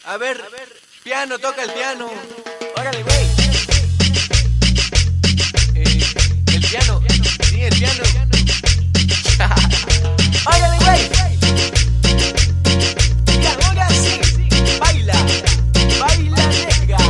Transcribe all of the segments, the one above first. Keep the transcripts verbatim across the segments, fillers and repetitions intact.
A ver, piano, toca el piano. Órale, güey. Eh, el piano, sí, el piano. Órale, güey. Y ahora sí, baila, baila negra.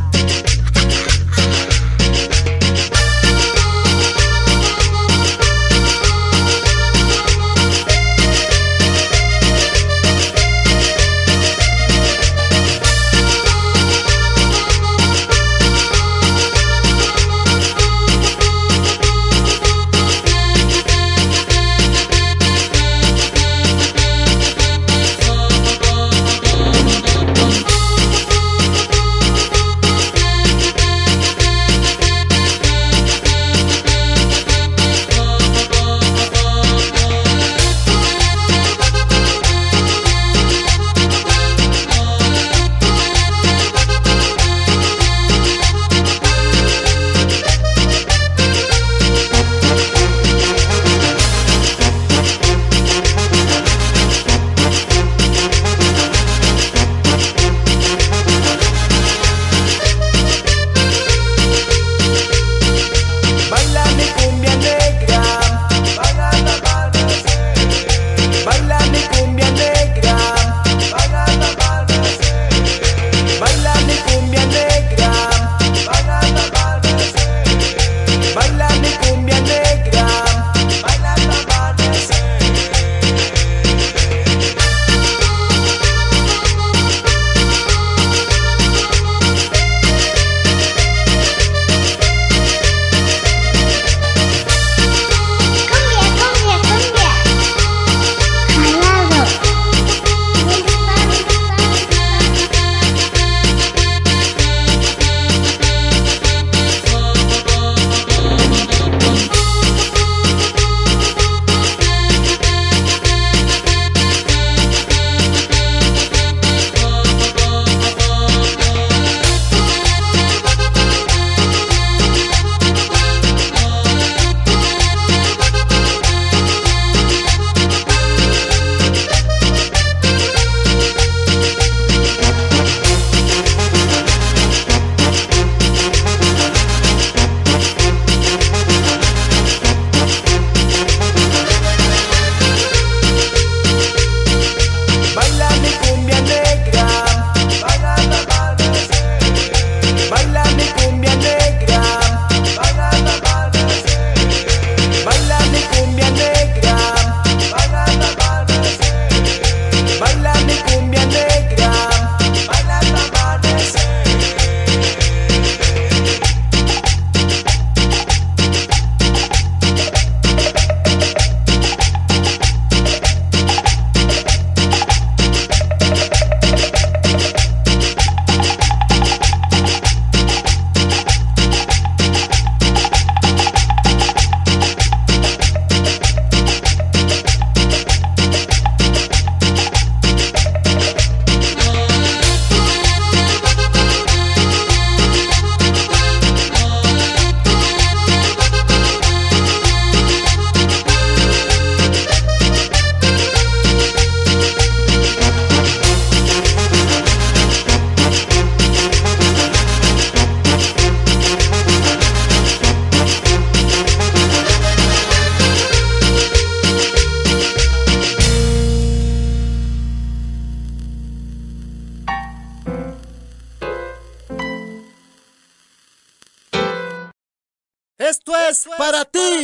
Esto es para ti,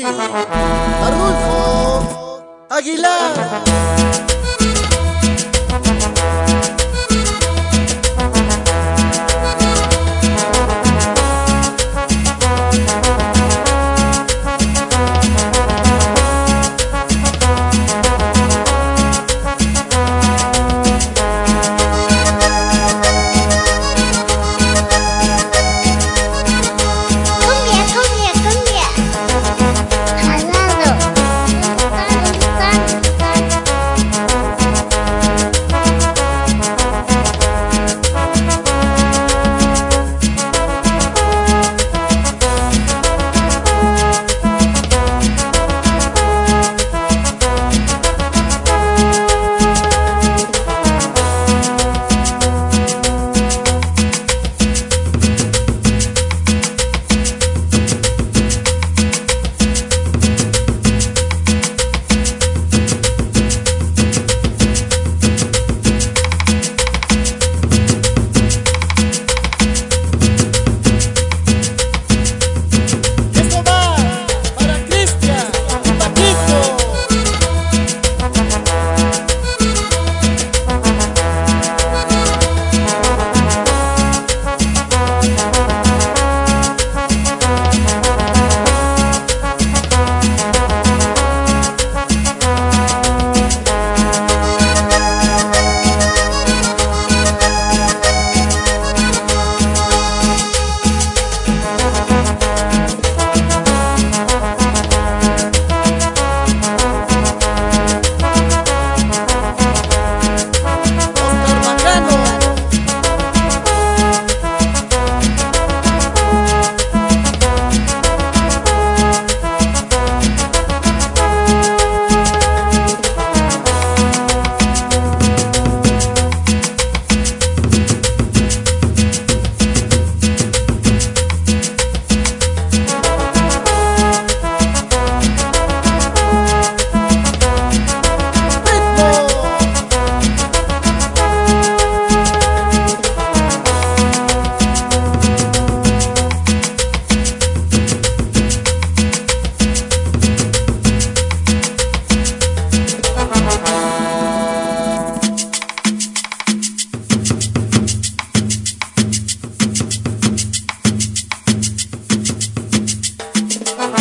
Arnulfo Aguilar. Jalado.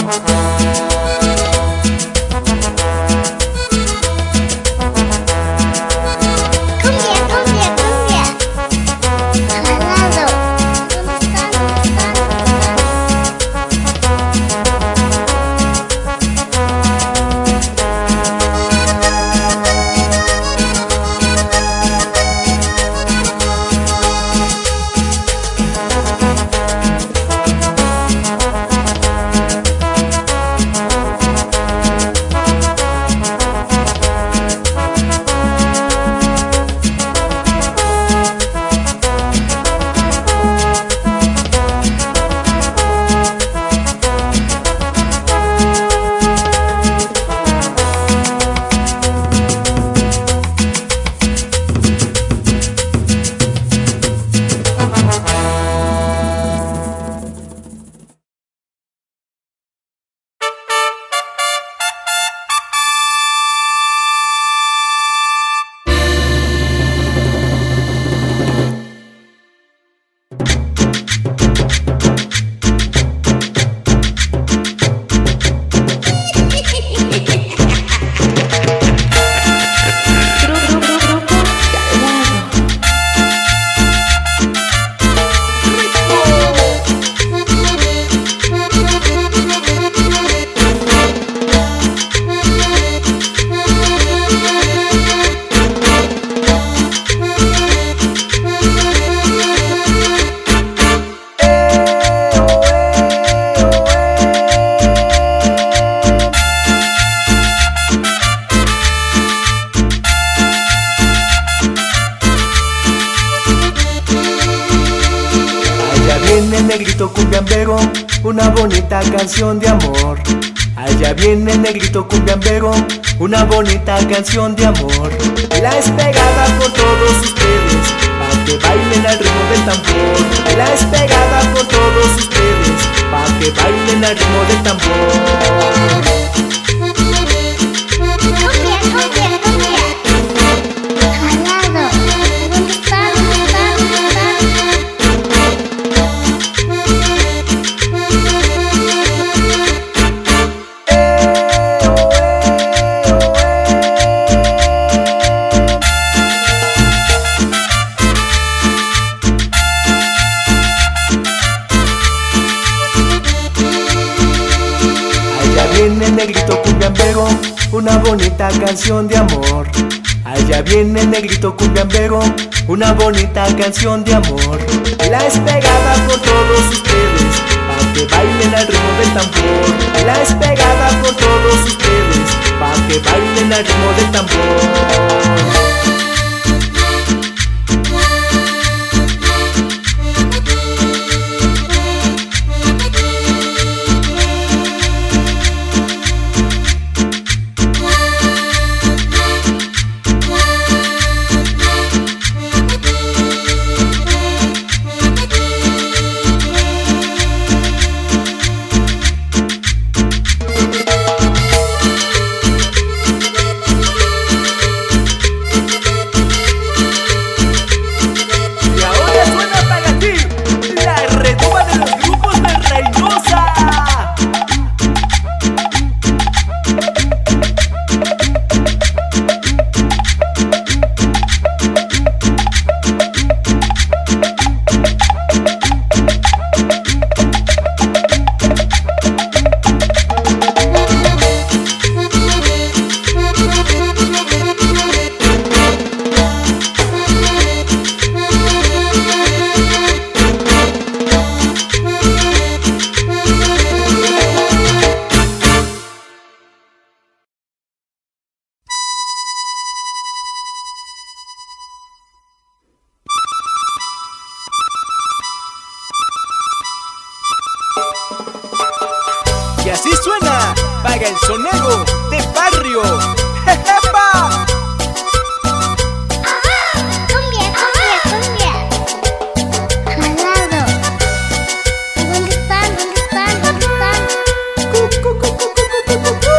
negrito cumbiambero, una bonita canción de amor. Allá viene el negrito cumbiambero, una bonita canción de amor. La es pegada por todos ustedes, pa' que bailen al ritmo del tambor. La es pegada por todos ustedes, pa' que bailen al ritmo del tambor. Viene el negrito cumbiambero, una bonita canción de amor. Allá viene el negrito cumbiambero, una bonita canción de amor. La es pegada por todos ustedes, pa' que bailen al ritmo del tambor. La es pegada por todos ustedes, pa' que bailen al ritmo del tambor. Y así suena, paga el sonego de barrio. ¡Jejepa! Cumbia, cumbia, cumbia. Jalado. ¿Dónde están? ¿Dónde están? ¿Dónde están? Cu, cu, cu, cu, cu, cu, cu, cu.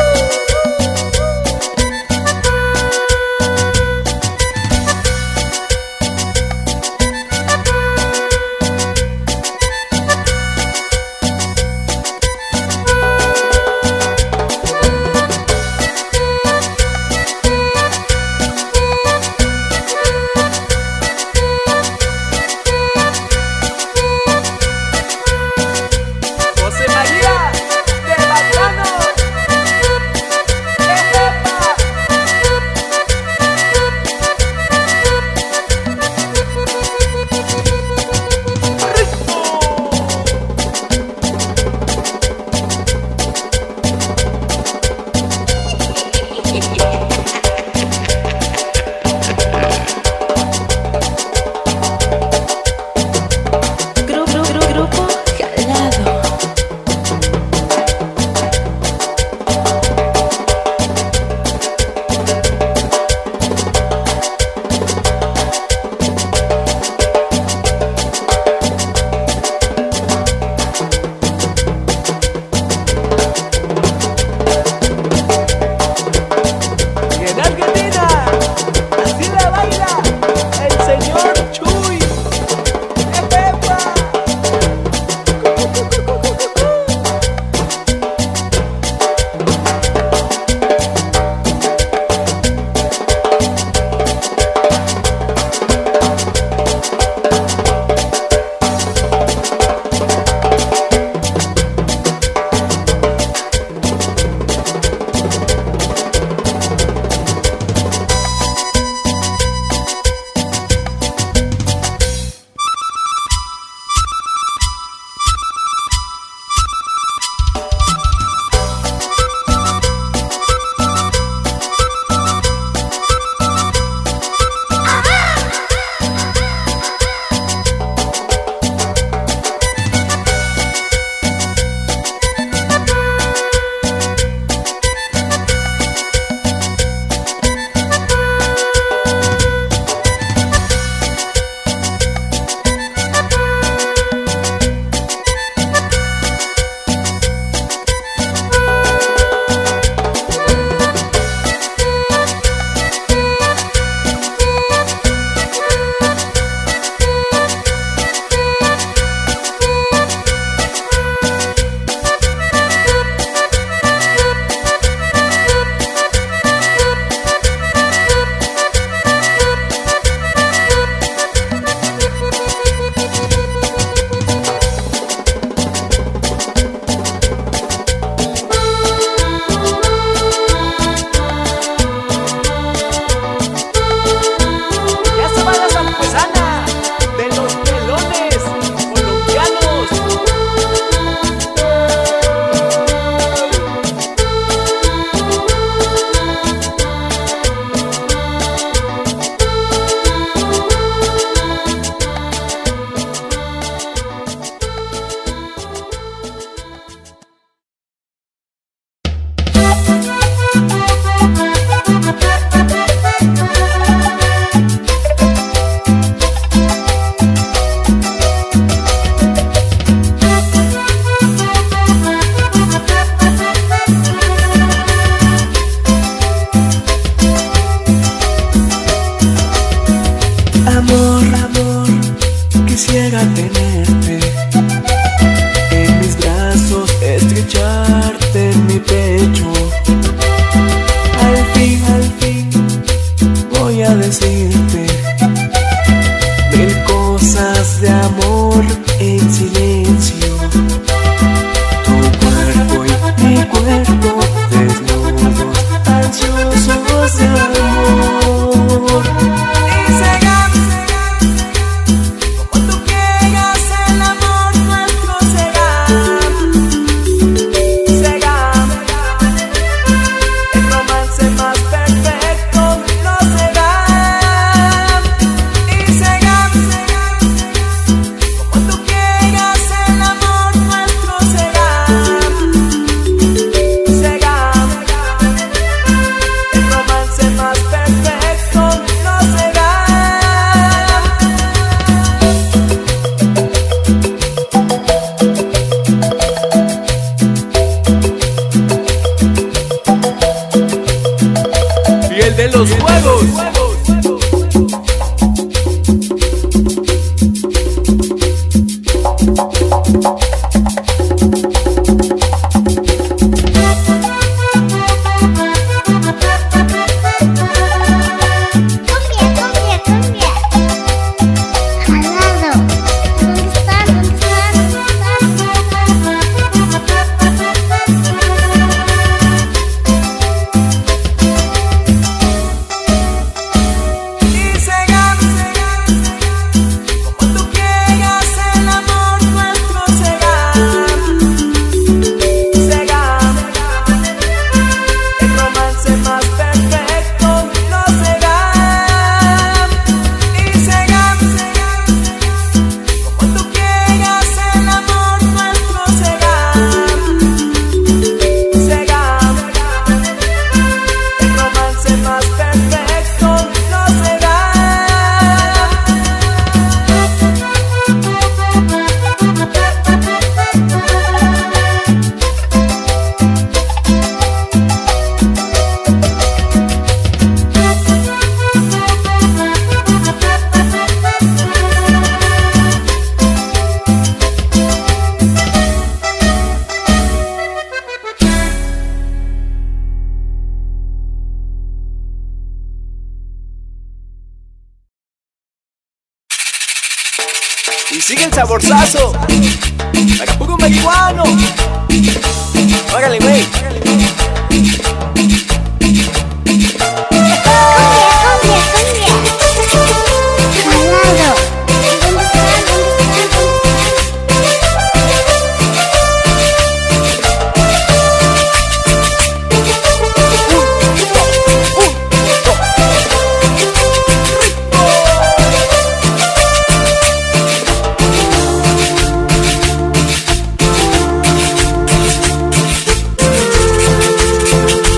quisiera tenerte en mis brazos, estrecharte en mi pecho. Al fin, al fin voy a decirte mil cosas de amor en silencio. Tu cuerpo y mi cuerpo desnudos, ansiosos de amor. De los juegos. Y sigue el saborzazo. Acapulco marihuano. Hágale, güey. Jalado.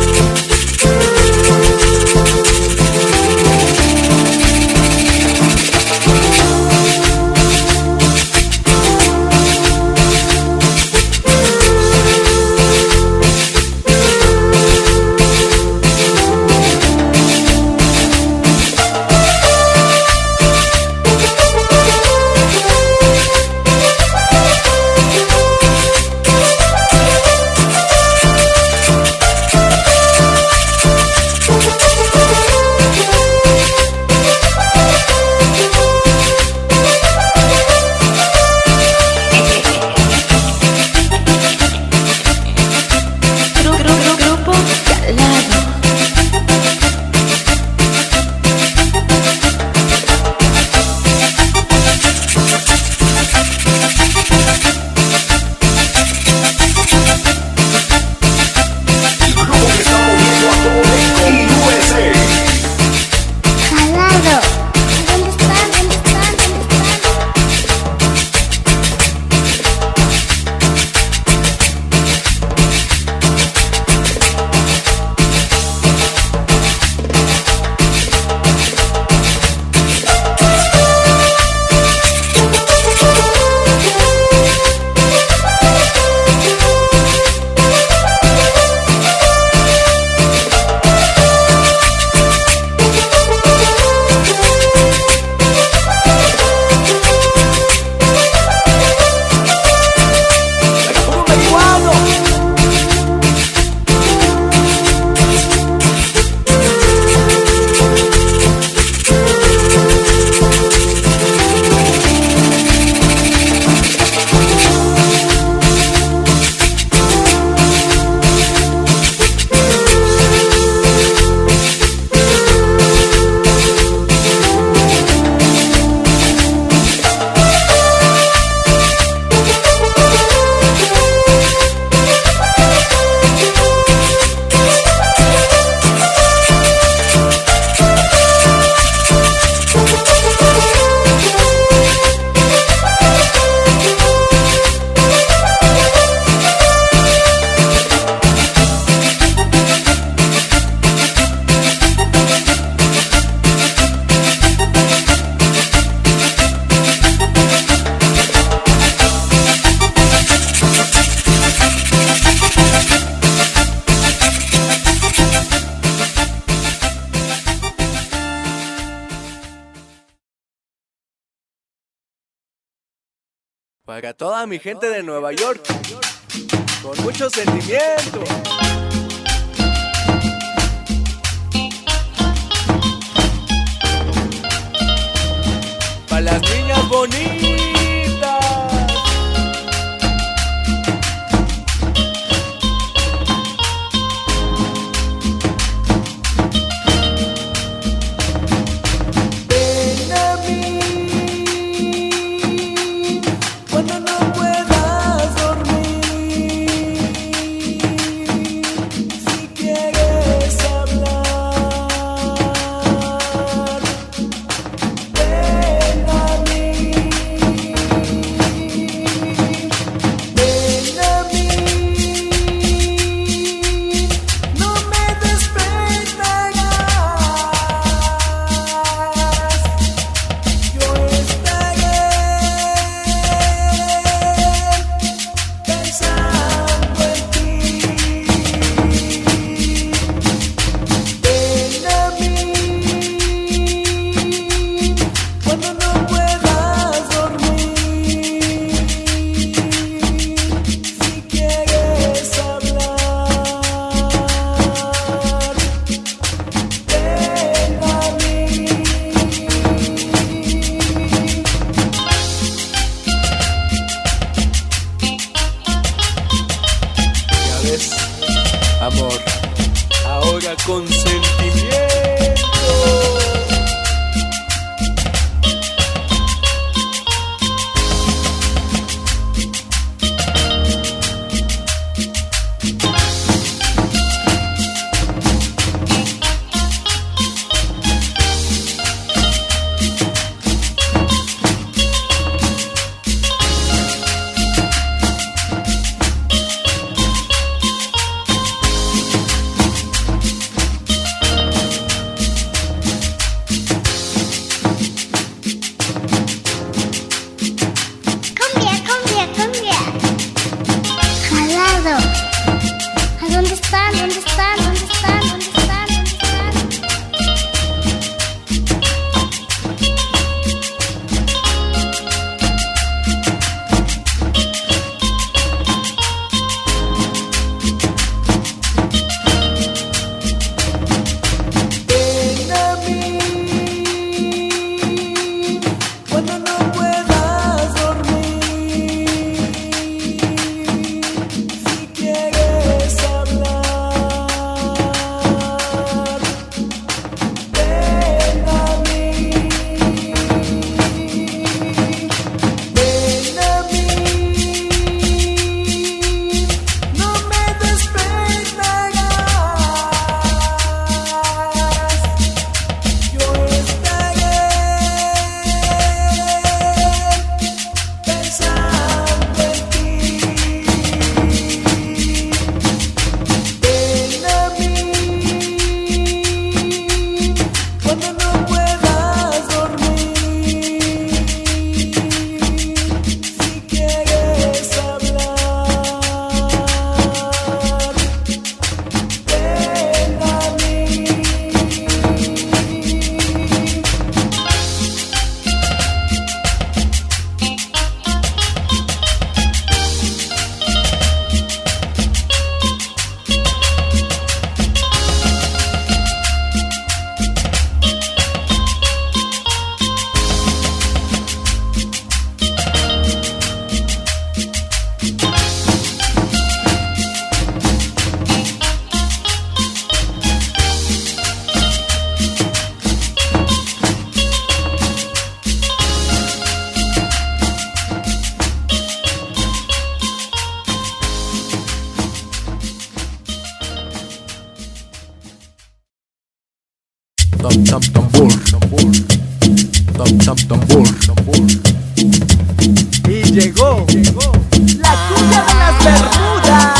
Para toda mi gente de Nueva York, con mucho sentimiento. Para las niñas bonitas. Amor, ahora con sentimiento. ¿Dónde están? ¿Dónde están? ¿Dónde están? ¿Dónde están? ¿Dónde Ven a mí cuando no puedas dormir. Si quieres Tam tam tambor, tambor, tam tam tambor, tambor. Y llegó, llegó la cumbia de las Bermudas.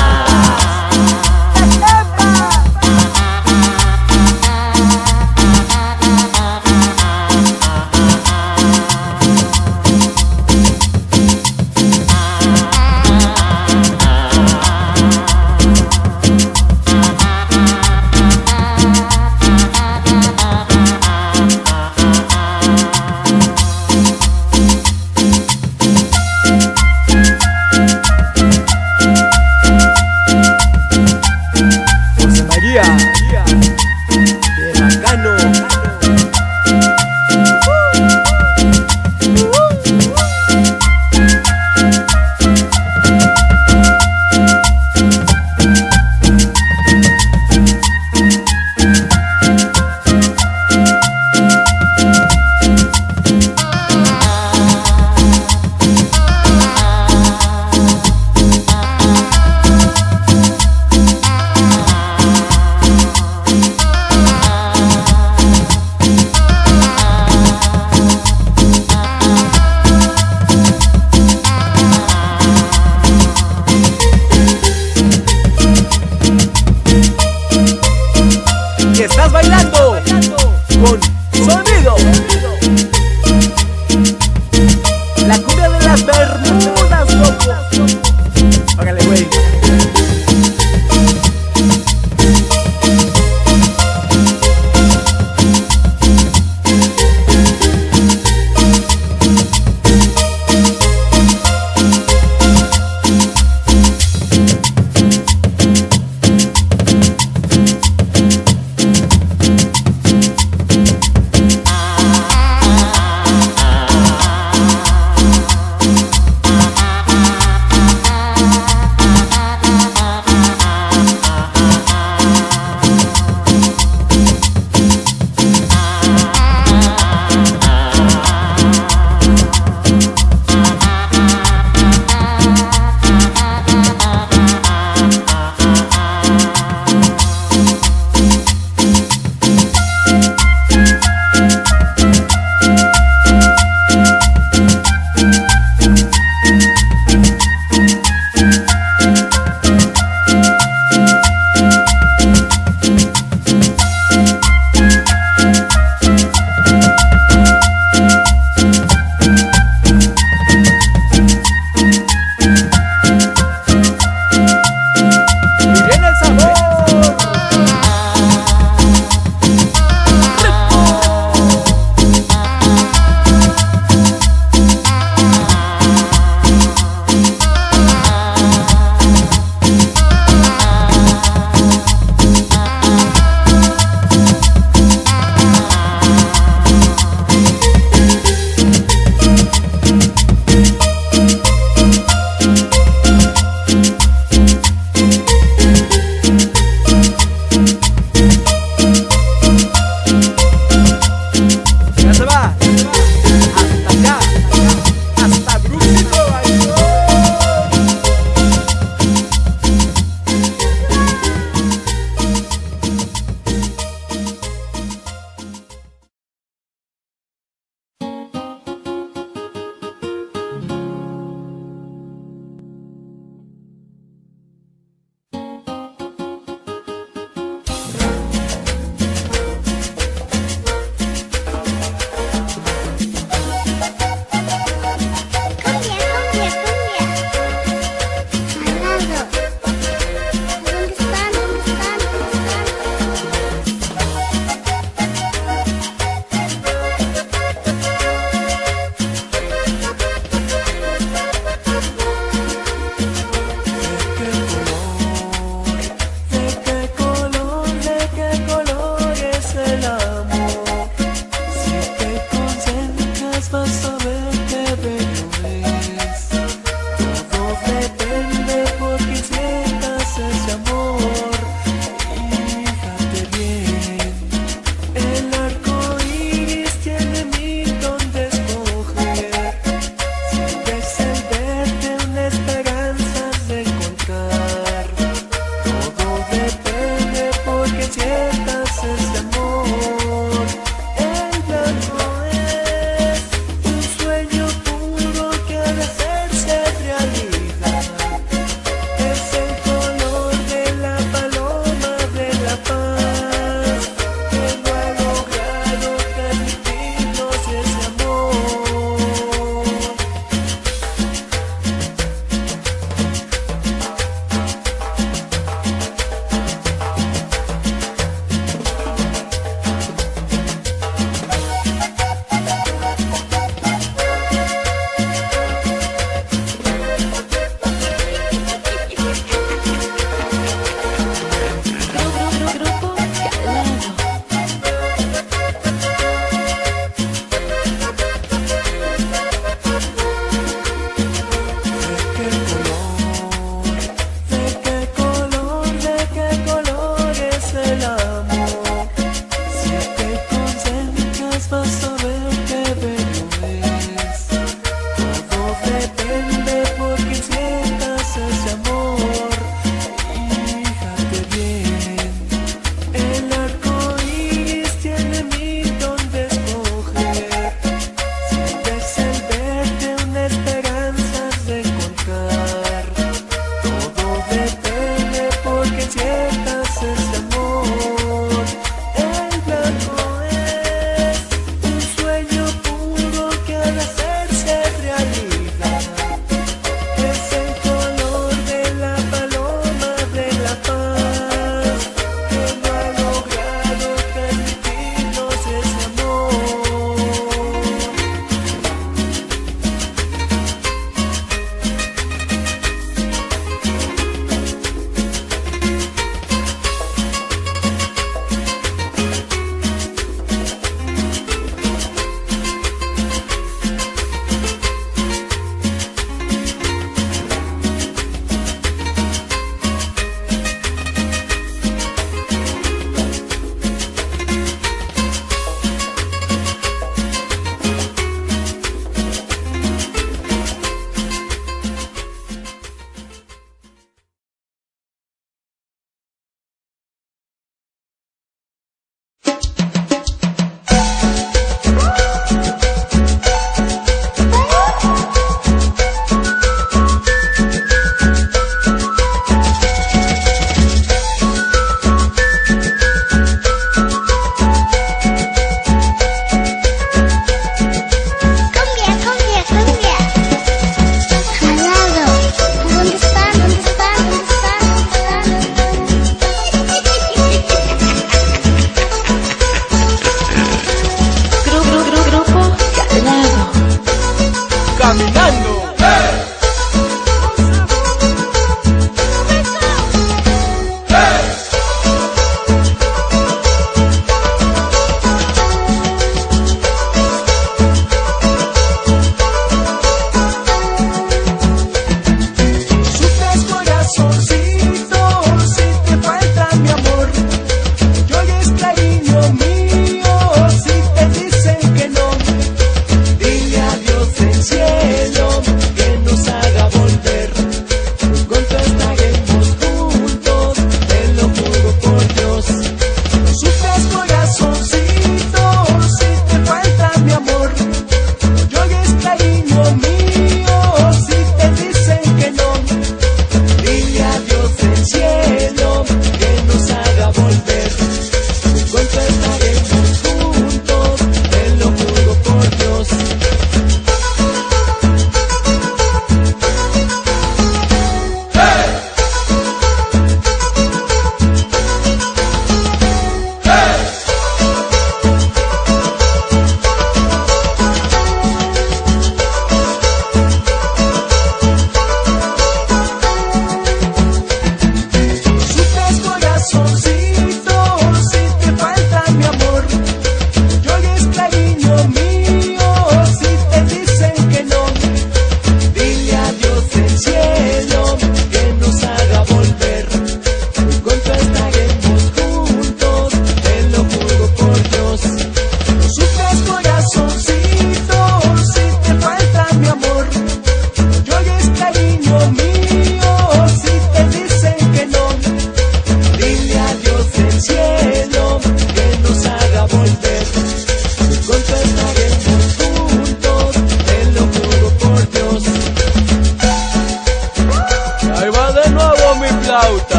caminando.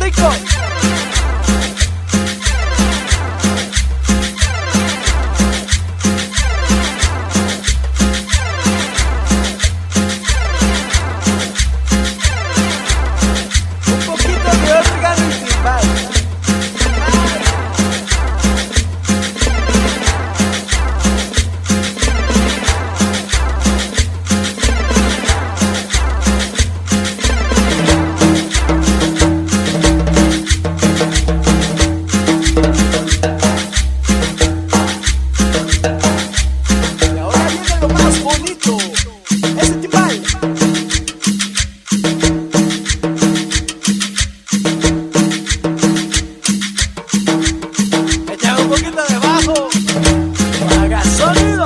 rico. Un poquito de órgano y timbal. Y ahora viene lo más bonito, ese timbal. Echa un poquito de bajo, haga sonido.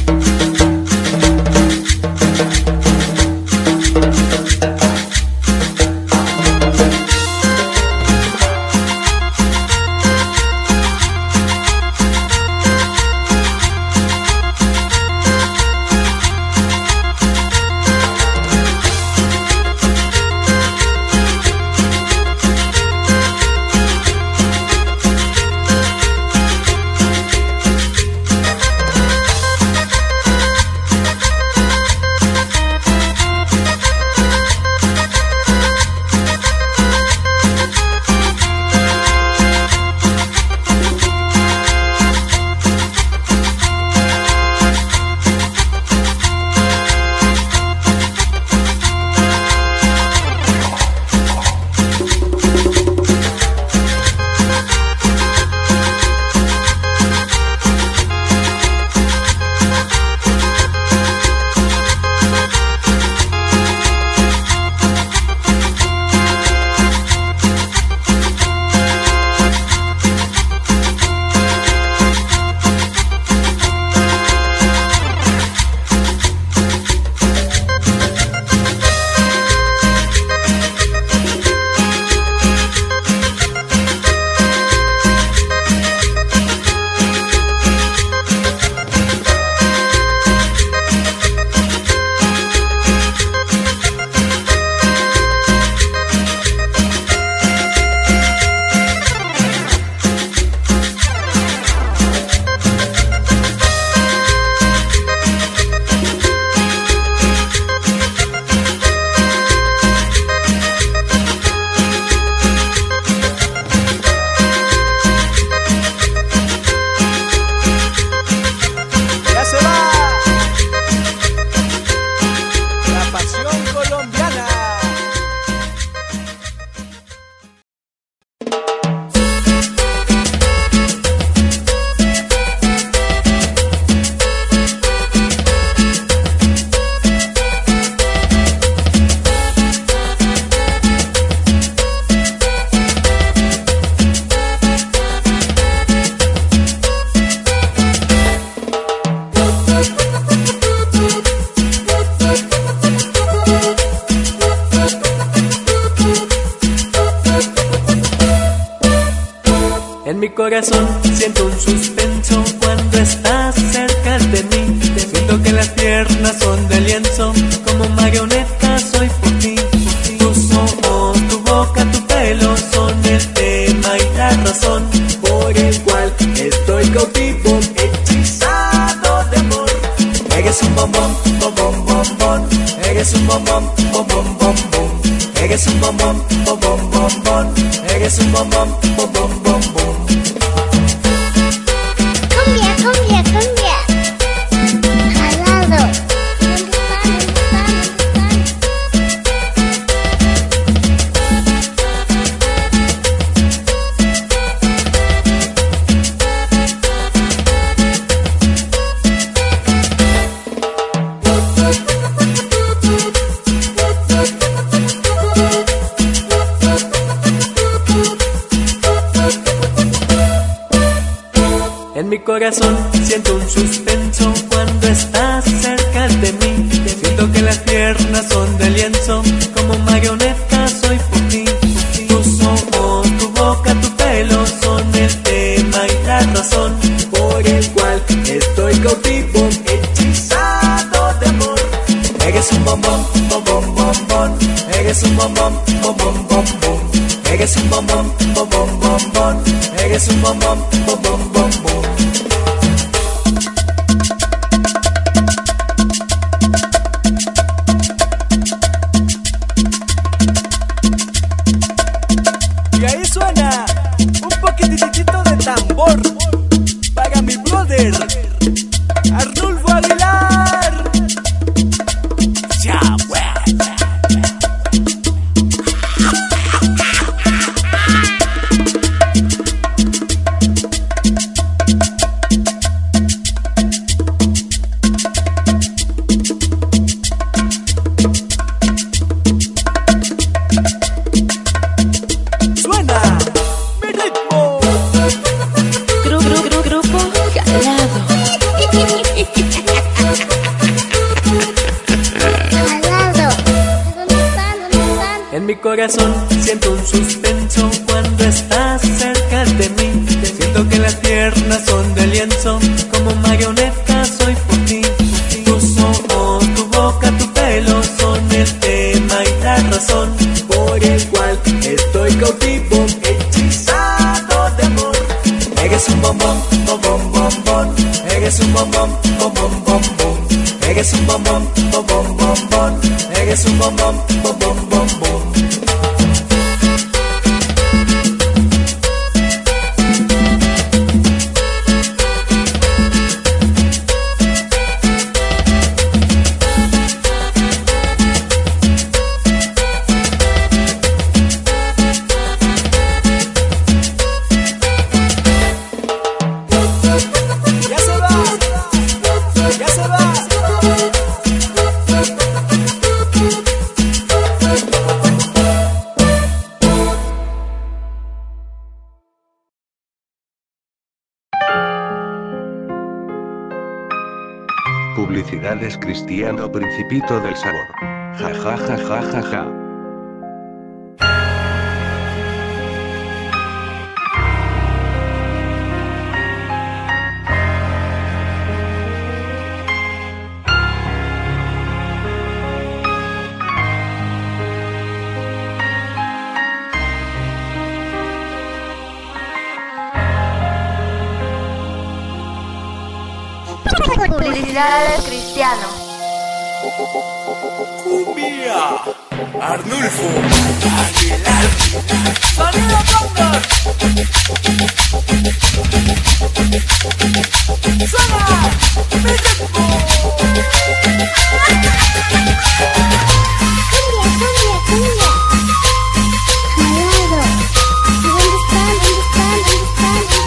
Ya se va la pasión colombiana. En mi corazón siento un suspenso cuando estás cerca de mí. Siento que las piernas son de lienzo, como marioneta soy por ti. Tus ojos, tu boca, tu pelo son el tema y la razón por el cual estoy cautivo, hechizado de amor. Eres un bombón, bombón, bombón. Eres un bombón, bombón, bombón. Eres un bombón, bombón, bombón. Eres un bombón, bombón, bombón. Cumbia, cumbia, cumbia. Jalado. ¿Dónde está? ¿Dónde está? En mi corazón siento un suspenso cuando estás cerca de mí. Siento que las piernas son de lienzo, como marioneta soy por ti. Tus ojos, tu boca, tu pelo son el tema y la razón por el cual estoy cautivo, hechizado de amor. Eres un bombón, bombón, bombón. Eres un bombón, bombón, bombón. Eres un bombón, bombón, bombón. Eres un bombón, bombón, bombón. Y ahí suena un poquitito de tambor para mi brother Arnulfo Aguilar. Ya, corazón siento un suspenso cuando estás cerca de mí. Siento que las piernas son de lienzo, como marioneta soy por ti. Tus ojos, tu boca, tu pelo son el tema y la razón por el cual estoy cautivo, hechizado de amor. Eres un bombón, bombón, bombón. Eres un bombón, bombón, bombón. Eres un bombón, bombón, bombón. Eres un bombón, bombón, bombón. Publicidades Cristiano Principito del Sabor. Ja ja ja ja ja ja. Publicidades Cristiano. Cumbia. Arnulfo Aguilar. Sonido Condor. Suena mi ritmo. Cumbia, cumbia, cumbia. Jalado. ¿Dónde están? ¿Dónde están? ¿Dónde están? ¿Dónde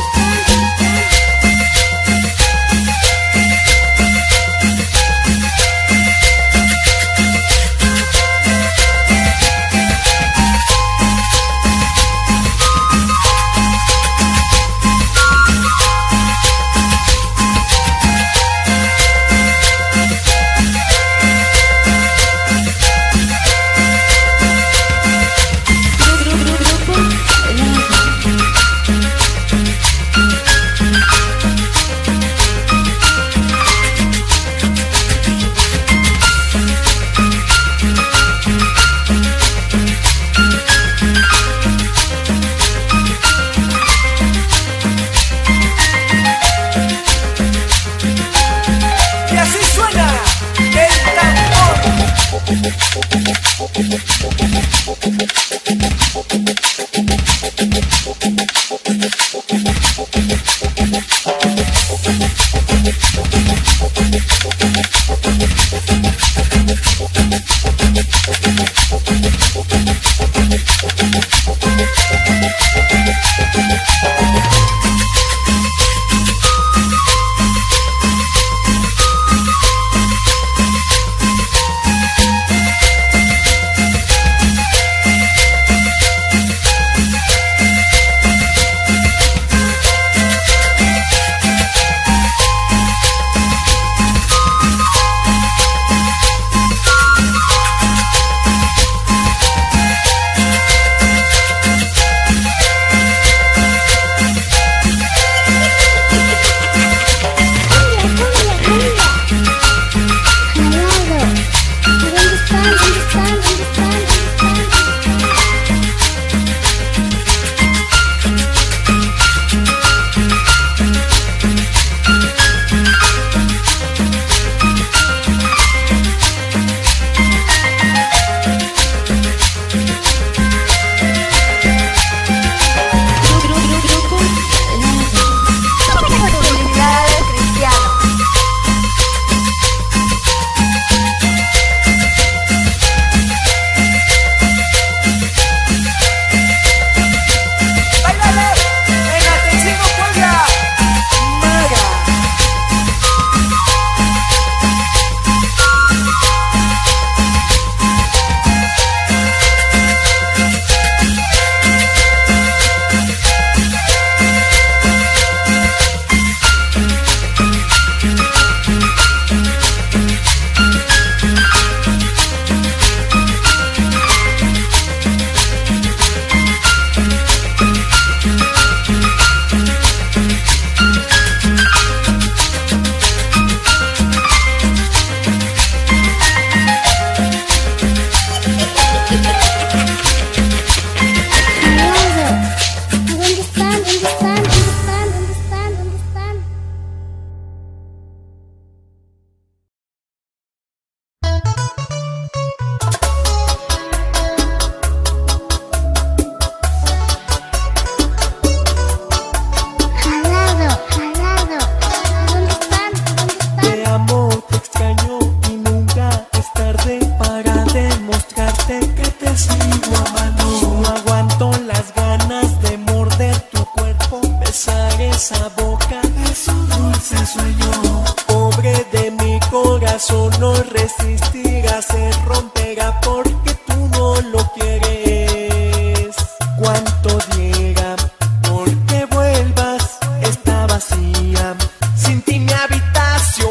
corazón no resistirá, se romperá porque tú no lo quieres. Cuánto llega porque vuelvas, está vacía. Sin ti mi habitación,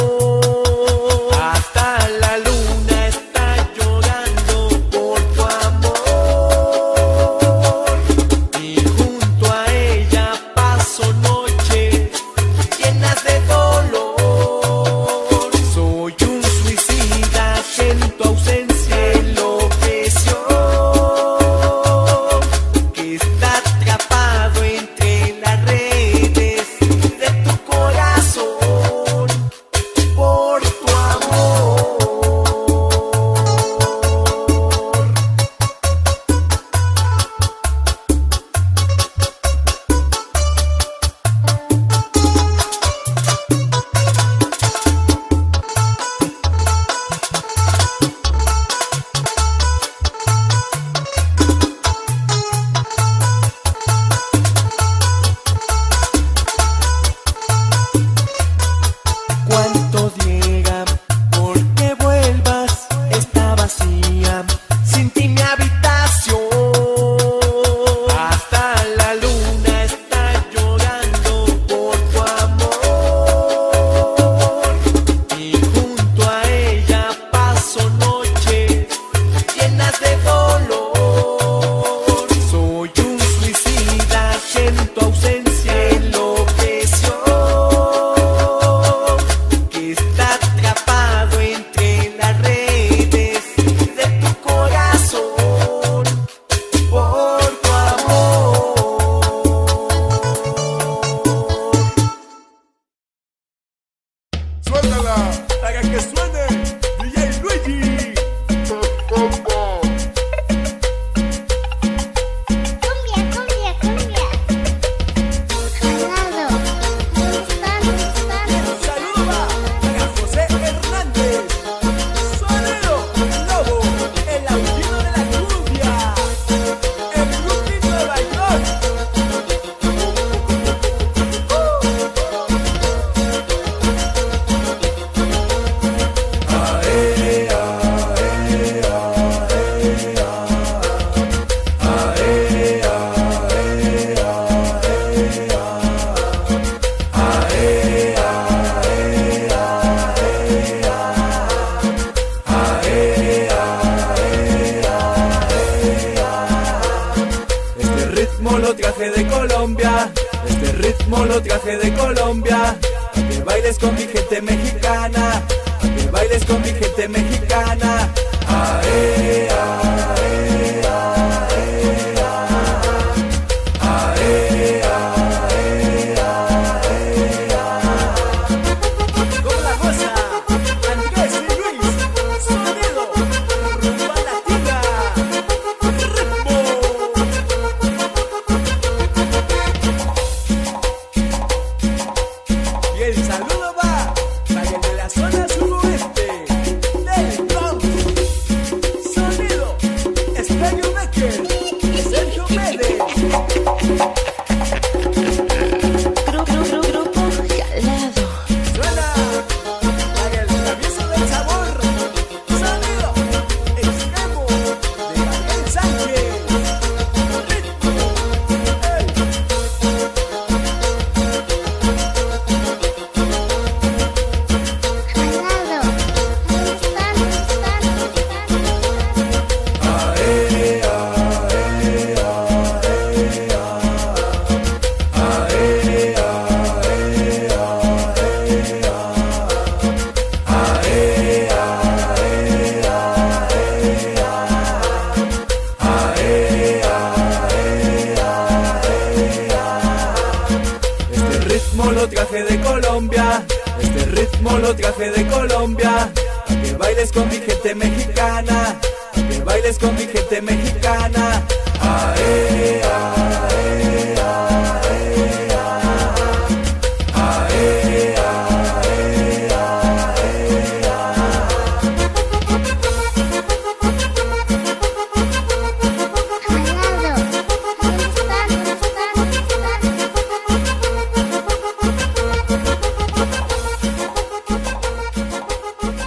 hasta la luna está llorando por tu amor. Y junto a ella paso noches llenas de dolor. Soy un suicida que en tu ausencia enloqueció, que está atrapado entre las redes de tu corazón por tu amor. Cuánto llega porque vuelvas, está vacía. Sin ti mi habitación, hasta la luna está llorando por tu amor. Y junto a ella paso noches llenas de dolor. Soy un suicida que en tu ausencia enloqueció, que está atrapado entre las redes de tu corazón por tu amor. Suéltala para que suene D J Luigi. Cumbia, cumbia, cumbia. Jalado. ¿Dónde están? ¿Dónde están? Un saludo va para José Hernández. Sonido Lobo, el aullido de la cumbia. En Brooklyn, Nueva York. Este ritmo lo traje de Colombia, este ritmo lo traje de Colombia, pa' que bailes con mi gente mexicana, pa' que bailes con mi gente mexicana. Ae, ae, ae, ae, ae, ae, ae. ¿Cómo la goza? Andrés y Luis. Sonido Rumba Latina. Ritmo. Y el saludo va para el de la zona suroeste del Bronx. Sonido Stereo Maker. Sergio Méndez. Grupo, grupo, jalado. Suena para el travieso del sabor. Sonido extremo de Gabriel Sánchez. Ritmo. Ey. Jalado. ¿Dónde están? ¿Dónde están? ¿Dónde están? Ae, ae, Este ritmo lo traje de Colombia, este ritmo lo traje de Colombia, pa' que bailes con mi gente mexicana, pa' que bailes con mi gente mexicana. Ae, ae, ae, ae, ae, ae, Jalado. ¿Dónde están? ¿Dónde están?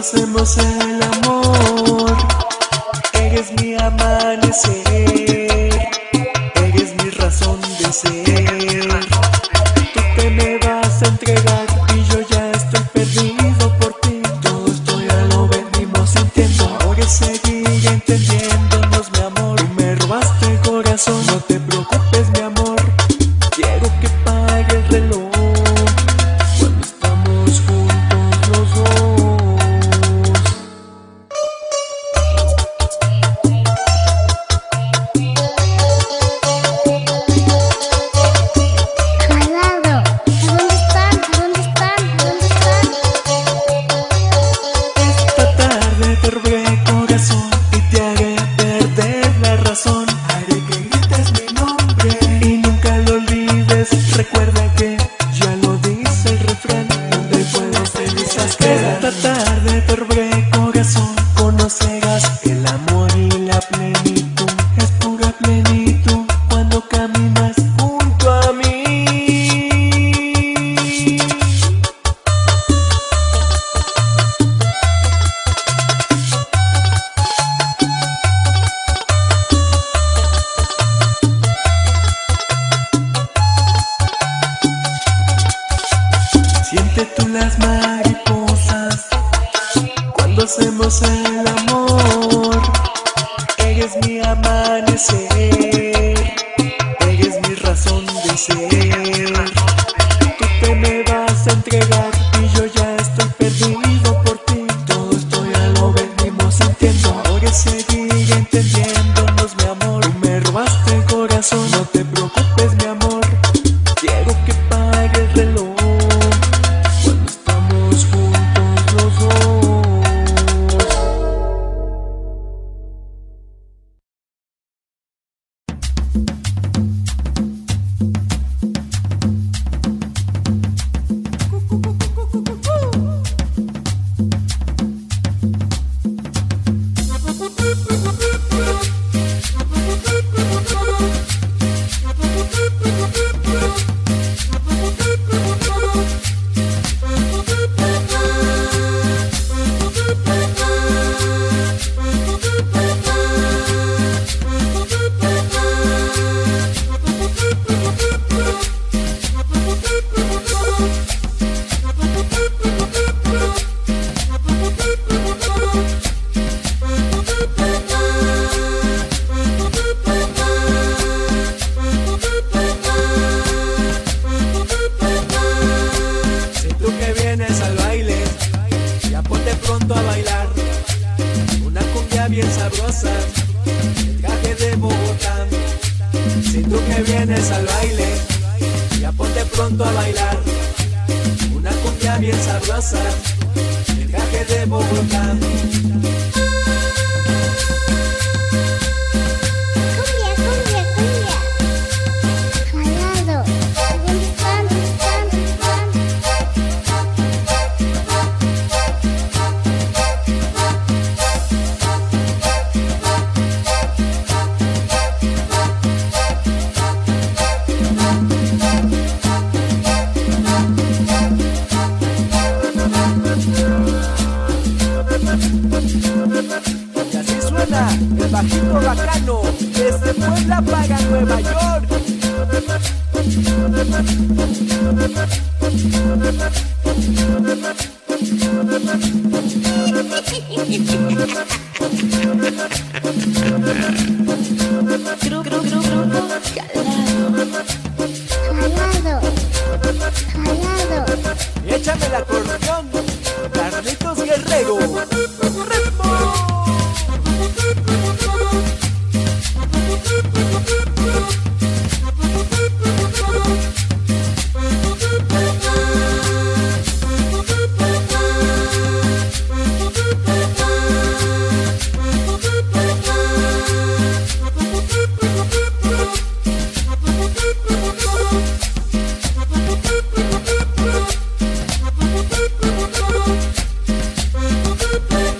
hacemos el amor, eres mi amanecer, eres mi razón de ser. Tú te me vas a entregar y yo ya estoy perdido por ti. Todo esto ya lo venimos sintiendo, ahora es seguir entendiéndonos, mi amor. Tú me robaste el corazón, no te preocupes, mi amor. Quiero que pague el reloj cuando estamos juntos los dos. Jalado, ¿a dónde están? ¿A dónde están? ¿A dónde están? Esta tarde te robé el corazón y te haré perder la razón. Haré que grites mi nombre y nunca lo olvides. Recuerda que ya lo dice el refrán, donde puedo felices quedar. Esta tarde te robé el corazón, conocerás el amor y la plenitud. Es pura plenitud cuando caminas junto a mí. Siente tú las mariposas cuando hacemos el amor. Eres mi amanecer, eres mi razón de ser. Tú te me vas a entregar y yo ya estoy perdido por ti. Todo esto ya lo venimos sintiendo, ahora es seguir entendiéndonos, mi amor. Tú me robaste el corazón, no te preocupes, mi amor. Quiero que pague el reloj cuando estamos juntos los dos. Si tú que vienes al baile, ya ponte pronto a bailar una cumbia bien sabrosa, el traje de Bogotá. Si tú que vienes al baile, ya ponte pronto a bailar una cumbia bien sabrosa, el traje de Bogotá. Cumbia, cumbia, cumbia. Jalado, ¿a dónde están? ¿Dónde están? ¿Dónde están? Y así suena el bajito bacano desde Puebla para Nueva York. Gru, gru, gru, grupo Jalado. Jalado, jalado. Y échame el acordeón, Carlitos Guerrero. ¡Ritmo! Jalado.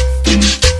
Calado.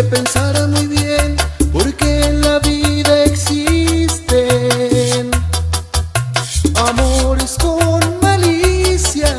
pensara muy bien, porque en la vida existen amores con malicia.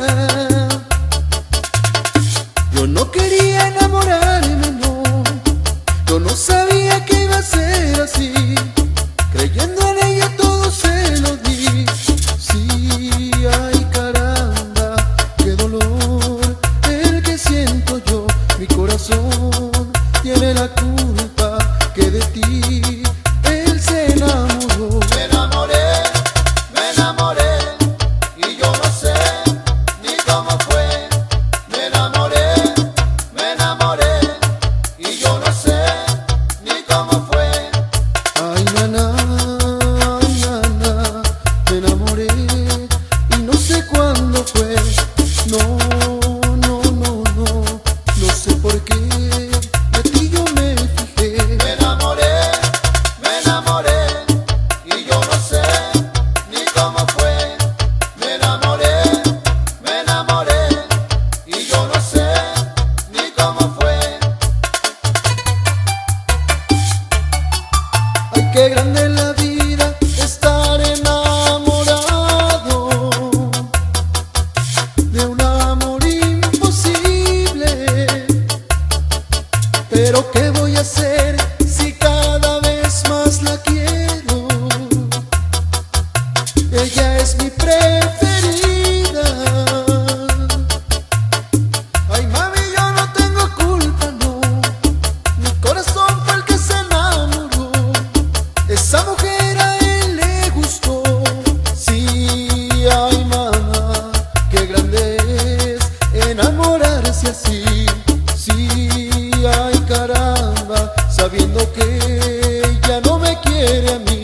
Yo no quería enamorarme, no, yo no sabía que iba a ser así, creyendo en ella todo se lo di. Sí, ay caramba, qué dolor el que siento yo, mi corazón tiene la culpa que de ti él se enamoró. Me enamoré, me enamoré y yo no sé ni cómo fue. Me enamoré, me enamoré y yo no sé ni cómo fue. Ay nana, ay nana, me enamoré y no sé cuándo fue. No, no, no, no, no sé por qué de ti yo me fijé. Me enamoré, me enamoré y yo no sé ni cómo fue. Me enamoré, me enamoré y yo no sé ni cómo fue. Ay, qué grande es la vida estar enamorado de un amor imposible. Pero qué voy a hacer si cada vez más la quiero. Ella es mi preferida. Ay mami, yo no tengo culpa, no, mi corazón fue el que se enamoró. Esa mujer a él le gustó. Sí, ay mamá, qué grande es enamorarse así. Sí, ay caramba, sabiendo que ya no me quiere a mí.